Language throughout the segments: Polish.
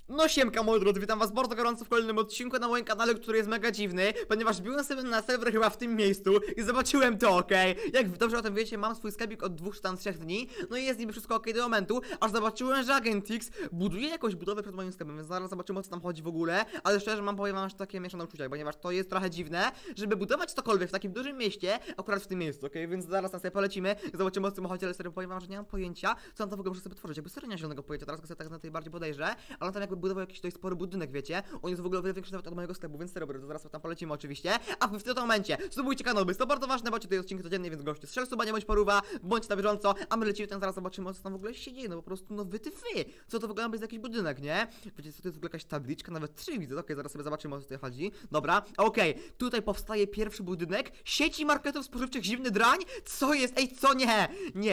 No siemka moi drodzy, witam was bardzo gorąco w kolejnym odcinku na moim kanale, który jest mega dziwny, ponieważ byłem sobie na serwer chyba w tym miejscu i zobaczyłem to, okej? Jak dobrze o tym wiecie, mam swój sklepik od 2 czy tam 3 dni, no i jest niby wszystko okej do momentu, aż zobaczyłem, że Agent X buduje jakąś budowę przed moim sklepem, więc zaraz zobaczymy, o co tam chodzi w ogóle, ale szczerze powiem wam, że takie mieszane uczucia, ponieważ to jest trochę dziwne, żeby budować cokolwiek w takim dużym mieście, akurat w tym miejscu, okej? Więc zaraz tam sobie polecimy i zobaczymy, o co chodzi, ale serio powiem wam, że nie mam pojęcia, co on tam w ogóle może sobie tworzyć, jakby serio nie mam zielonego pojęcia, teraz go sobie tak na tej bardziej podejrzę, ale tam jakby budował jakiś dość spory budynek, wiecie? On jest w ogóle o wiele większy nawet od mojego sklepu, więc serio, to zaraz tam polecimy oczywiście. A wy w tym momencie subujcie kanał, bo jest to bardzo ważne, bo tutaj odcinki codziennie, więc goście strzel suba, nie bądź poruwa, bądź na bieżąco, a my lecimy tam, zaraz zobaczymy, co tam w ogóle się dzieje, no po prostu, no wytyfy, co to w ogóle ma być za jakiś budynek, nie? Wiecie co, to jest w ogóle jakaś tabliczka, nawet 3 widzę, okej, zaraz sobie zobaczymy, o co tutaj chodzi. Dobra, okej, tutaj powstaje pierwszy budynek sieci marketów spożywczych Zimny Drań, co jest, ej, co nie,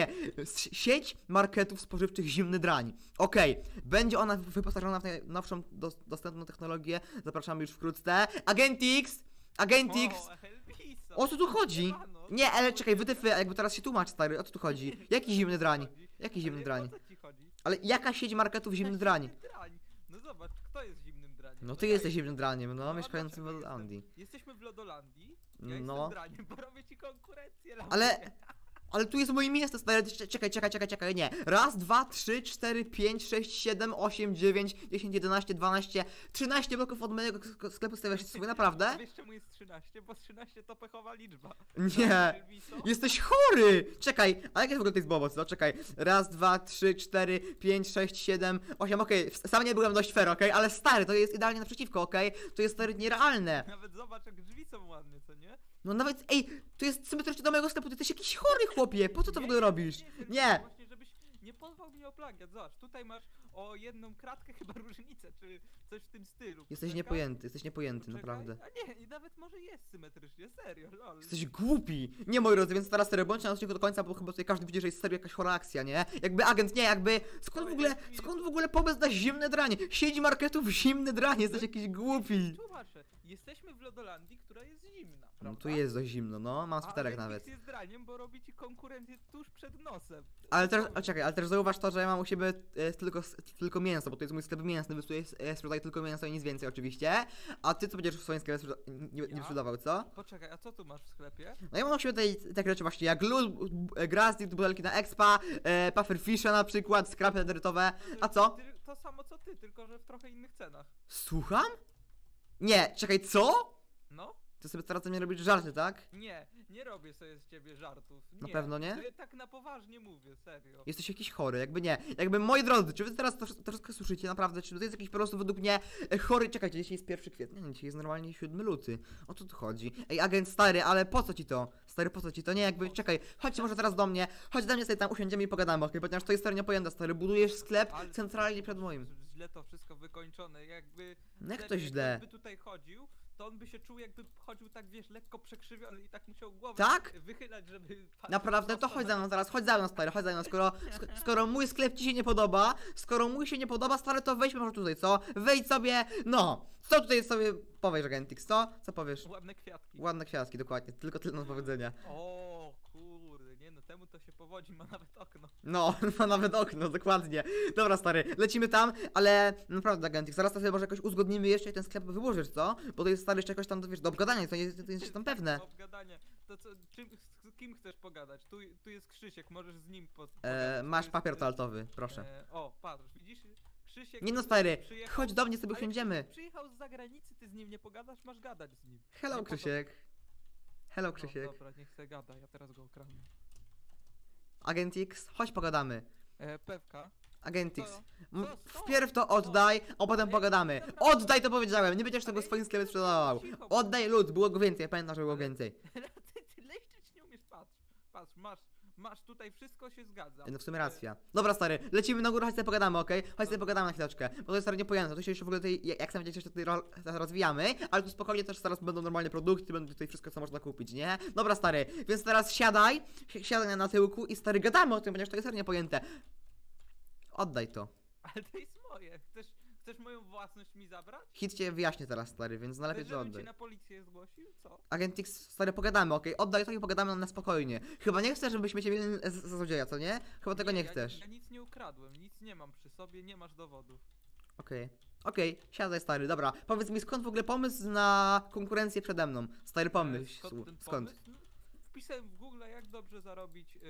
sieć marketów spożywczych Zimny Drań, okej, będzie ona wyposażona w najnowszą dostępną technologię, zapraszamy już wkrótce. Agent X! Agent X! O co tu chodzi? Nie, ale czekaj, wytyfy, jakby teraz się tłumacz, stary, o co tu chodzi? Jaki zimny drań? Jaki zimny drań? Ale jaka sieć marketów Zimny Drań? No zobacz, kto jest zimnym draniem? No ty jesteś zimnym draniem, no, mieszkającym w Lodolandii. Jesteśmy w Lodolandii, ja No. jestem draniem, bo robię ci konkurencję. Ale tu jest moje miejsce, stary, czekaj, nie. Raz, dwa, 3, 4, 5, 6, 7, 8, 9, 10, 11, 12, 13 bloków od mojego sklepu stawiasz sobie, naprawdę? Wiesz czemu jest 13? Bo 13 to pechowa liczba. Nie, jesteś chory! Czekaj, a jak jest w ogóle tej zbowoc, no? Czekaj, raz, dwa, 3, 4, 5, 6, 7, 8, okej, sam nie byłem dość fair, okej, ale stary, to jest idealnie naprzeciwko, okej? To jest stary nierealne. Nawet zobacz, jak drzwi są ładne, co nie? No nawet, ej, to jest symetrycznie do mojego sklepu, ty jesteś jakiś chory, chłopie, po co to w ogóle robisz? Nie! Właśnie, żebyś nie pozwał mnie o plagiat, zobacz, tutaj masz o jedną kratkę chyba różnicę, czy coś w tym stylu. Jesteś niepojęty, naprawdę. A nie, i nawet może jest symetrycznie, serio, lol. Jesteś głupi! Nie, moi drodzy, więc teraz serio, bądź na odcinku do końca, bo chyba tutaj każdy widzi, że jest serio jakaś chora akcja, nie? Jakby agent, nie, jakby, skąd w ogóle pomysł na Zimne Dranie? Sieć marketów Zimny Drań, jesteś jakiś głupi! Tłumaczę, jesteśmy w Lodolandii, która jest zimna, prawda? No tu jest dość zimno, no, mam sweterek nawet. jest draniem, bo robi ci konkurencję tuż przed nosem. Ale też, czekaj, ale też zauważ to, że ja mam u siebie tylko mięso, bo to jest mój sklep mięsny, więc tu jest sprzedaję tylko mięso i nic więcej oczywiście. A ty co będziesz w swoim sklepie nie sprzedawał, co? Poczekaj, a co tu masz w sklepie? No ja mam u siebie takie rzeczy właśnie jak lód, Grastik, butelki na expa, pufferfisha na przykład, skrapy nederytowe, a co? To samo co ty, tylko że w trochę innych cenach. Słucham? Nie, czekaj, co? No? Ty sobie teraz ze mnie robisz żarty, tak? Nie robię sobie z ciebie żartów. Nie. Na pewno nie? Tak na poważnie mówię, serio. Jesteś jakiś chory, jakby nie. Jakby, moi drodzy, czy wy teraz to wszystko słyszycie, naprawdę? Czy to jest jakiś po prostu według mnie chory? Czekajcie, dzisiaj jest 1 kwietnia, nie, dzisiaj jest normalnie 7 luty. O co tu chodzi? Ej, agent stary, ale po co ci to? Stary, po co ci to? Nie, jakby, czekaj, chodźcie może teraz do mnie, chodź do mnie sobie tam usiądziemy i pogadamy, okej? Ponieważ to jest serio niepojęte, stary, budujesz sklep Ale centralnie przed moim. Źle to wszystko wykończone, jakby... No jak to źle? Jakby tutaj chodził, to on by się czuł, jakby chodził tak, wiesz, lekko przekrzywiony i tak musiał głowę Tak? wychylać, żeby... Naprawdę, to chodź za mną zaraz, chodź za mną, stary, chodź za mną, skoro mój sklep ci się nie podoba, skoro mój się nie podoba, stary, to wejdźmy może tutaj, co? Wejdź sobie, no, co tutaj sobie powiesz, Agentix, co? Co powiesz? Ładne kwiatki. Ładne kwiatki, dokładnie, tylko tyle do powiedzenia. O kurde, nie no, temu to się powodzi, ma nawet okno. No, ma nawet okno, dokładnie. Dobra, stary, lecimy tam, ale naprawdę, Agentix, zaraz to sobie może jakoś uzgodnimy jeszcze i ten sklep wyłożysz, co? Bo to jest, stary, jeszcze jakoś tam, wiesz, do obgadania, to jest tam pewne. Obgadanie. To co, z kim chcesz pogadać? Tu jest Krzysiek, możesz z nim Masz papier toaletowy, proszę. O, patrz, widzisz? Krzysiek... Nie no, stary, przyjechał- chodź do mnie, sobie Ale usiądziemy. Przyjechał z zagranicy, ty z nim nie pogadasz, masz gadać z nim. Hello, Nie po to- Krzysiek. Hello, No, Krzysiek. dobra, niech se gada, ja teraz go okradnę. Agent X, chodź pogadamy. Pewka. Agent X, Co? wpierw to oddaj, a potem pogadamy. Oddaj to powiedziałem, nie będziesz tego w swoim sklepie sprzedawał. Oddaj lód, było go więcej, ja pamiętam, że było więcej. Ty leszczyć nie umiesz, patrz, masz tutaj, wszystko się zgadza. No w sumie racja. Dobra, stary, lecimy na górę, chodź sobie pogadamy, okej? Chodź sobie pogadamy na chwileczkę, bo to jest stary niepojęte, to się jeszcze w ogóle tutaj, jak sam wiecie, jeszcze tutaj rozwijamy, ale tu spokojnie też zaraz będą normalne produkty, będą tutaj wszystko, co można kupić, nie? Dobra, stary, więc teraz siadaj na tyłku i stary, gadamy o tym, ponieważ to jest serio niepojęte. Oddaj to. Ale to jest moje, chcesz moją własność mi zabrać? Hit cię wyjaśnię teraz, stary, więc najlepiej Chcesz, to żebym cię oddaj. na policję zgłosił? Co? Agent X, stary, pogadamy, okej? Oddaj to i pogadamy na spokojnie. Chyba nie chcesz, żebyśmy cię mieli za złodzieja, co nie? Chyba tego nie chcesz. Ja nic nie ukradłem, nic nie mam przy sobie, nie masz dowodów. Okej. Okej, siadaj stary, dobra. Powiedz mi, skąd w ogóle pomysł na konkurencję przede mną? Stary pomysł, Skąd ten skąd? pomysł? No, wpisałem w Google, jak dobrze zarobić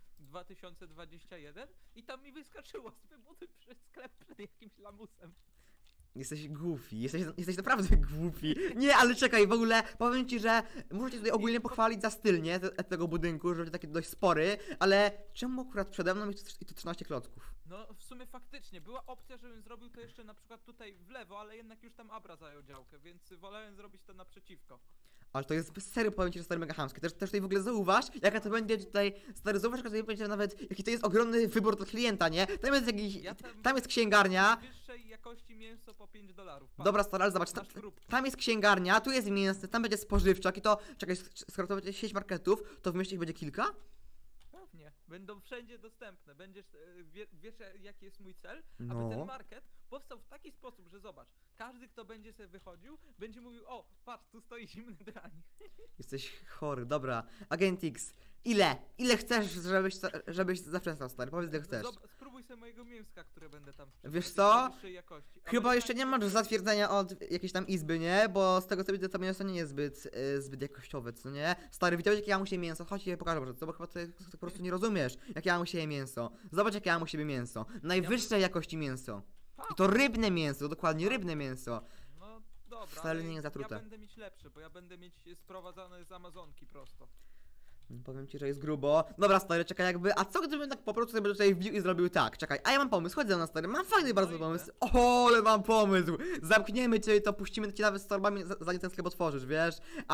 2021 i tam mi wyskoczyło z wybudy przez sklep przed jakimś lamusem. Jesteś głupi, jesteś naprawdę głupi. Nie, ale czekaj, w ogóle powiem ci, że muszę cię tutaj ogólnie pochwalić za styl, nie? Tego budynku, że będzie taki dość spory, ale czemu akurat przede mną i to 13 klocków? No w sumie faktycznie, była opcja, żebym zrobił to jeszcze na przykład tutaj w lewo, ale jednak już tam Abra zajął działkę, więc wolałem zrobić to naprzeciwko. Ale to jest bez serio, powiem ci, że stary mega chamskie. Też tutaj w ogóle zauważ, jaka to będzie tutaj, stary, zauważ, jaka to będzie nawet, jaki to jest ogromny wybór dla klienta, nie? Tam jest jakiś, Ja tam jest księgarnia. Wyższej jakości mięso po $5. Patrz, Dobra, stary, ale zobacz, masz próbkę. tam jest księgarnia, tu jest mięso, tam będzie spożywczak i to, czekaj, skoro to będzie sieć marketów, to w mieście ich będzie kilka? Pewnie, będą wszędzie dostępne. Będziesz, wiesz jaki jest mój cel? No. Aby ten market powstał w taki sposób, że zobacz, każdy kto będzie sobie wychodził, będzie mówił, o patrz, tu stoi zimny drań. Jesteś chory, dobra. Agent X, ile chcesz, żebyś zaprzestał, stary? Powiedz, ile chcesz. Spróbuj sobie mojego mięska, które będę tam sprzedawał. Wiesz jest co? najwyższej jakości. Chyba jeszcze nie masz zatwierdzenia od jakiejś tam izby, nie? Bo z tego co widzę, to mięso nie jest zbyt jakościowe, co nie? Stary, widziałeś jakie ja mu się mięso? Chodź ci je pokażę, może, bo chyba ty po prostu nie rozumiesz, jakie ja mu się mięso. Zobacz, jakie ja mu siebie mięso. Najwyższej jakości mięso. I to rybne mięso, dokładnie rybne mięso. No dobra, Wcale ale nie jest zatrute. ja będę mieć lepsze, bo ja będę mieć sprowadzane z Amazonki prosto. Powiem ci, że jest grubo. Dobra, stary, czekaj, jakby. A co gdybym tak po prostu sobie tutaj wbił i zrobił tak? Czekaj, a ja mam pomysł, chodź ze mną, stary. Mam fajny bardzo idę. pomysł. O, ale mam pomysł. Zamkniemy cię i to puścimy cię nawet z torbami, zanim ten sklep otworzysz, wiesz?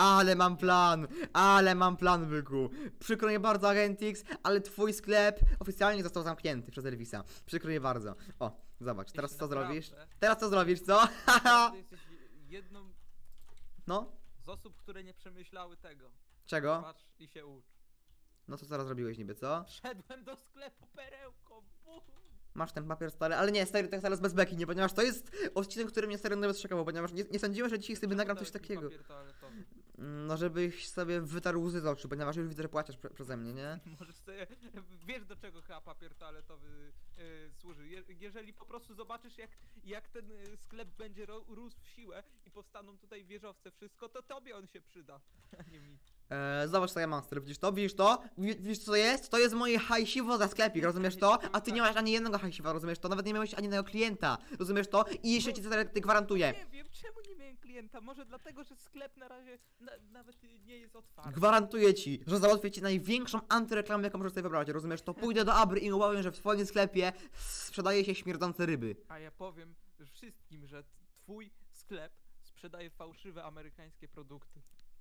Ale mam plan, byku. Przykro mi bardzo, Agent X, ale twój sklep oficjalnie został zamknięty przez Elvisa. Przykro mi bardzo. O, zobacz, teraz Jeśli co zrobisz? naprawdę- Teraz co zrobisz, co? Ty jesteś jedną No? z osób, które nie przemyślały tego. Czego? Patrz i się ucz. No co zaraz zrobiłeś niby, co? Wszedłem do sklepu perełko, bum! Masz ten papier stary, ale nie, stary, tak teraz bez beki, nie, ponieważ to jest odcinek, który mnie serio nawet szokował, ponieważ nie sądziłem, że dzisiaj sobie nagram coś Czemu dałeś mi takiego. papier toaletowy? No, żebyś sobie wytarł łzy z oczu, ponieważ już widzę, że płaczesz przeze mnie, nie? Możesz sobie, wiesz do czego chyba papier toaletowy służy. Jeżeli po prostu zobaczysz jak ten sklep będzie rósł w siłę i powstaną tutaj wieżowce, wszystko, to tobie on się przyda, a nie mi. Zobacz co ja mam, stary, widzisz to? Widzisz to? Widzisz co to jest? To jest moje hajsiwo za sklepik, rozumiesz to? A ty nie masz ani jednego hajsiwa, rozumiesz to? Nawet nie miałeś ani jednego klienta, rozumiesz to? I jeszcze ci to gwarantuję. Nie wiem, czemu nie miałem klienta, może dlatego, że sklep na razie nawet nie jest otwarty. Gwarantuję ci, że załatwię ci największą antyreklamę, jaką możesz sobie wybrać, rozumiesz to? Pójdę do Abry i opowiem, że w twoim sklepie sprzedaje się śmierdzące ryby. A ja powiem wszystkim, że twój sklep sprzedaje fałszywe amerykańskie produkty.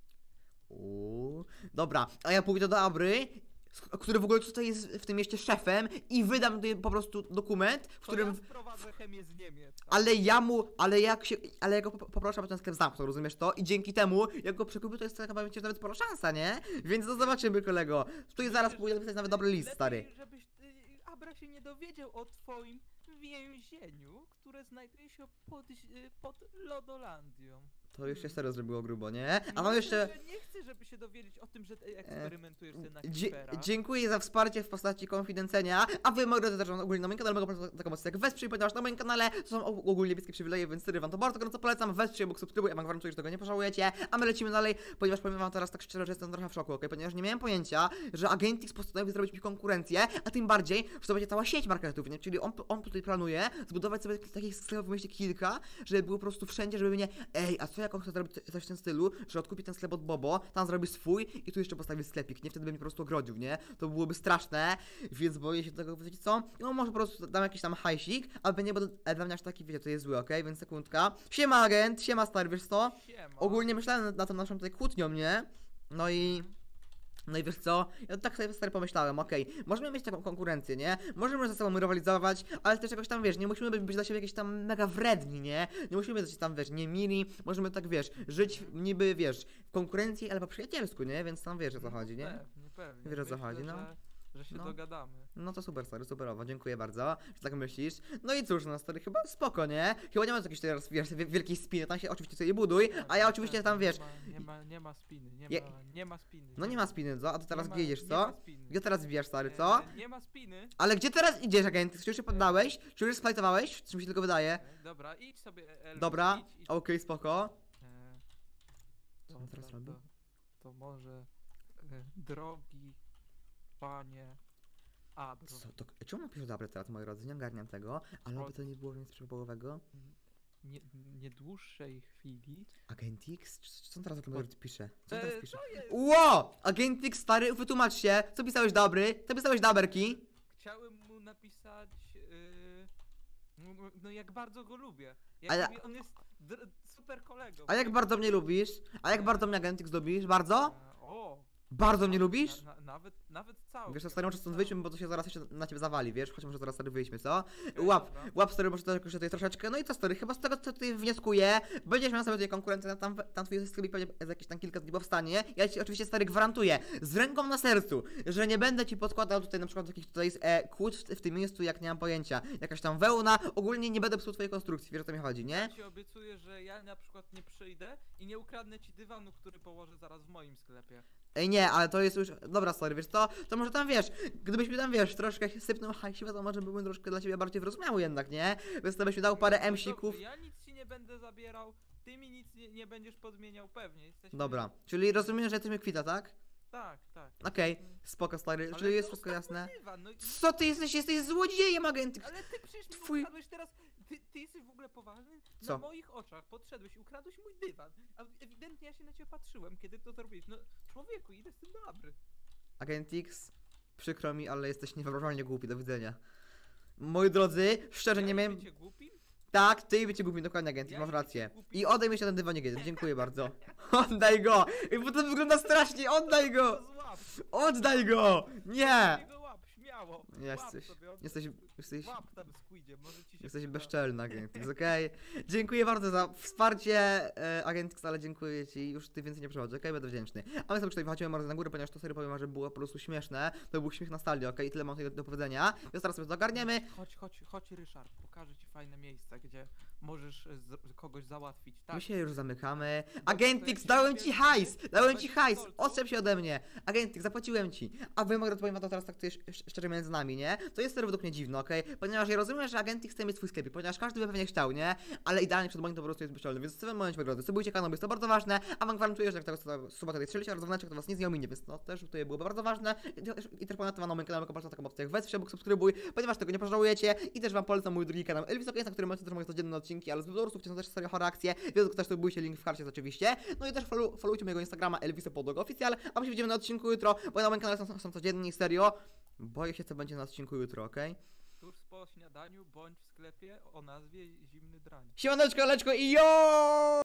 Dobra, a ja pójdę do Abry, który w ogóle tutaj jest w tym mieście szefem i wydam tutaj po prostu dokument, w którym... Ja sprowadzę chemię z Niemiec. Ale ja go poproszę, aby ten sklep zamknął, rozumiesz to? I dzięki temu, jak go przekupię, to jest chyba będzie nawet spora szansa, nie? Więc to zobaczymy, kolego. Tutaj zaraz pójdę napisać nawet dobry list, stary. Lepiej, żebyś Abra się nie dowiedział o twoim więzieniu, które znajduje się pod Lodolandią. To już się serio zrobiło grubo, nie? A mam Myślę, jeszcze... że nie chcę, żeby się dowiedzieć o tym, że eksperymentujesz sobie na Dzie Creepera. dziękuję za wsparcie w postaci konfidencenia, a wy mogę też ogólnie na moim kanale mogę po taką opcję jak wesprzyj, ponieważ na moim kanale to są ogólnie niebieskie przywileje, więc serio wam to bardzo gorąco polecam, wesprzyj obok subskrybuj, ja wam gwarantuję, że tego nie pożałujecie, a my lecimy dalej, ponieważ powiem wam teraz tak szczerze, że jestem trochę w szoku, okej? Ponieważ nie miałem pojęcia, że Agent X postanowił zrobić mi konkurencję, a tym bardziej, że to będzie cała sieć marketów, nie? Czyli on tutaj planuje zbudować sobie takich sklepów w mieście kilka, żeby było po prostu wszędzie, żeby mnie, ej, a co jak on chce zrobić coś w tym stylu, że odkupi ten sklep od Bobo, tam zrobi swój i tu jeszcze postawi sklepik, nie? Wtedy by mnie po prostu ogrodził, nie? To byłoby straszne, więc boję się tego, wiecie co? No może po prostu dam jakiś tam hajsik, ale nie będę dla mnie aż taki, wiecie, to jest zły, okej? Więc sekundka. Siema agent, siema stary, wiesz co? Siema. Ogólnie myślałem nad tą naszą tutaj kłótnią, nie? No i wiesz co? Ja tak sobie stary pomyślałem, okej, możemy mieć taką konkurencję, nie? Możemy ze sobą rywalizować, ale też jakoś tam, wiesz, nie musimy być dla siebie jakieś tam mega wredni, nie? Nie musimy być tam, wiesz, nie mili, możemy tak, wiesz, żyć niby, wiesz, w konkurencji, ale po przyjacielsku, nie? Więc tam wiesz o co chodzi, nie? Pewnie. Wiesz, o co Myślę, chodzi, no. że że się No. dogadamy. No to super, stary, superowo, dziękuję bardzo, że tak myślisz. No i cóż, no stary, chyba spoko, nie? Chyba nie ma jakiejś teraz, wiesz, wielkiej spiny, tam się oczywiście sobie buduj, a ja oczywiście tam, wiesz... Nie ma spiny, Je- nie ma spiny. No nie ma spiny, co? A ty teraz Nie ma- gdzie idziesz, nie co? ma spiny. Gdzie teraz wbijasz, stary, co? Nie ma spiny. Ale gdzie teraz idziesz, agent? Czy już się poddałeś? Czy już splajtowałeś? Czy mi się tylko wydaje? Dobra, idź sobie, Elvis, Dobra, idź. okej, spoko. Co on teraz robi? To może, drogi panie Abro. Co to? Czemu on pisze dobre teraz, moi drodzy? Nie ogarniam tego, ale aby Od- to nie było nic przypadkowego. Nie, nie dłuższej chwili. Agent X? Co on teraz o tym pisze? Co on teraz pisze? To jest... Ło! Agent X, stary, wytłumacz się! Co pisałeś dobry? Co pisałeś daberki? Chciałem mu napisać, no jak bardzo go lubię. A ja- Jak on jest super kolegą. A jak bardzo mnie lubisz? A jak bardzo mnie Agent X lubisz? Bardzo? O! Bardzo mnie lubisz? Nawet cały. Wiesz co, stary, może stąd wyjdźmy, bo to się zaraz jeszcze na ciebie zawali, wiesz? Chodź, może zaraz stary wyjdźmy, co? Okej, Łap, dobra. łap stary, może to tutaj troszeczkę. No i co stary, chyba z tego co tutaj wnioskuję, będziesz miał sobie tutaj konkurencję, tam twój sklepik pewnie za jakieś tam kilka dni powstanie. Ja ci oczywiście stary gwarantuję, z ręką na sercu, że nie będę ci podkładał tutaj na przykład jakichś tutaj kłód w tym miejscu, jak nie mam pojęcia. Jakaś tam wełna, ogólnie nie będę psuł twojej konstrukcji, wiesz o co mi chodzi, nie? Ja ci obiecuję, że ja na przykład nie przyjdę i nie ukradnę ci dywanu, który położę zaraz w moim sklepie. Ej nie, ale to jest już, dobra stary, wiesz co, to może tam wiesz, gdybyś mi tam wiesz, troszkę sypnął hajsiwa, to może byłbym troszkę dla ciebie bardziej wyrozumiały jednak, nie? Więc to byś mi dał parę No M-sików. dobrze, ja nic ci nie będę zabierał, ty mi nic nie będziesz podmieniał, pewnie. Jesteśmy... Dobra, czyli rozumiem, że jesteśmy kwita, tak? Tak, tak. Okej, spoko stary, Ale czyli jest no, wszystko ostatni jasne. Dywan, no, Co ty jesteś złodziejem, agent. ale ty przecież mi Twój- ukradłeś teraz. Ty jesteś w ogóle poważny? Co? Na moich oczach podszedłeś i ukradłeś mój dywan. A ewidentnie ja się na ciebie patrzyłem, kiedy to zrobiłeś. No, człowieku, ile jestem dobry. Agent X, przykro mi, ale jesteś niewyobrażalnie głupi, do widzenia. Moi drodzy, szczerze nie miałem... Bycie głupim? Tak, ty i bycie głupi, dokładnie agent, Ja masz i rację. bycie głupi. I oddaj mi się ten dywanik jeden, dziękuję bardzo. Oddaj go! Bo to wygląda strasznie, oddaj go! To złap. Oddaj go! Nie! Sobie go łap, śmiało. Jesteś, Łap sobie, jesteś, Łap tam squeedzie, może ci się jesteś przyda. bezczelny, agent X, okej? Dziękuję bardzo za wsparcie, agent X, ale dziękuję ci, już ty więcej nie przychodzi, okej? Będę wdzięczny. A my sobie tutaj wychodzimy bardzo na górę, ponieważ to serio powiem, że było po prostu śmieszne. To był śmiech na stali, okej? Tyle mam tutaj do powiedzenia. Więc teraz sobie to ogarniemy. Chodź Ryszard, pokażę ci fajne miejsca, gdzie możesz kogoś załatwić. Tak. My się już zamykamy. Dobra, Agent to X, jak dałem się ci dowiesz, hajs! Dałem ci będziesz hajs! w Solcu. Odczep się ode mnie! Agent X, zapłaciłem ci. A wy mogę to powiem wam to teraz tak tutaj szczerze między nami, nie? To jest serio według mnie dziwne, okej? Ponieważ ja rozumiem, że Agent X chce mieć swój sklepik, ponieważ każdy by pewnie chciał, nie? Ale idealnie przed moim to po prostu jest bezczelny, więc w tym momencie wygląda. Subujcie kanał, bo jest to bardzo ważne, a wam gwarantuję, że jak tego suba tutaj strzelicie, oraz dzwoneczek, to was nic nie ominie, więc no też tutaj było bardzo ważne. I też ponadto na moim kanale popatrzcie na taką opcję jak weź się, subskrybuj, ponieważ tego nie pożałujecie. I też wam polecam mój drugi kanał Elvis Okej, na którym macie też moje codzienne odcinki, ale z wyborów są też serio chore akcje, więc też subujcie, link w karcie oczywiście. No i też followujcie mojego Instagrama Elvisa Podog Oficjal, a my się widzimy na odcinku jutro, bo na moim kanale są codziennie, serio. Boję się, co będzie na odcinku jutro, okej? Tuż po śniadaniu bądź w sklepie o nazwie Zimny Drań. Siemaneczko, leczko i jo!